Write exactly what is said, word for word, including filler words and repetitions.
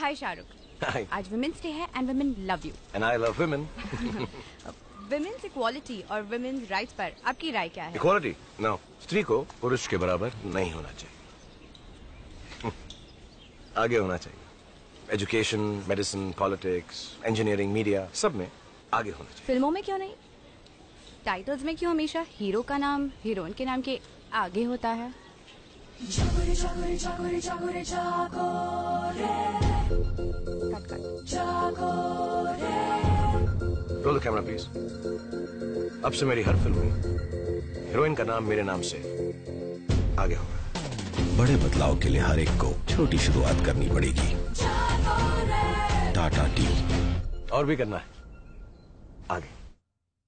हाय Shahrukh. Hi. आज women's day है and women love you. And I love women. Women's equality और women's rights पर आपकी राय क्या है? इक्वालिटी? नो, स्त्री को पुरुष के बराबर नहीं होना चाहिए, आगे होना चाहिए। Education, medicine, politics, engineering, media, सब में आगे होना चाहिए। फिल्मों में क्यों नहीं? टाइटल्स में क्यों हमेशा हीरो का नाम हीरोइन के नाम के आगे होता है? जागो रे जागो रे जागो रे जागो रे जागो रे कट कट। जागो रे। Roll the camera please. अब से मेरी हर फिल्म में हीरोइन का नाम मेरे नाम से आगे होगा। बड़े बदलाव के लिए हर एक को छोटी शुरुआत करनी पड़ेगी। टाटा टी। और भी करना है आगे।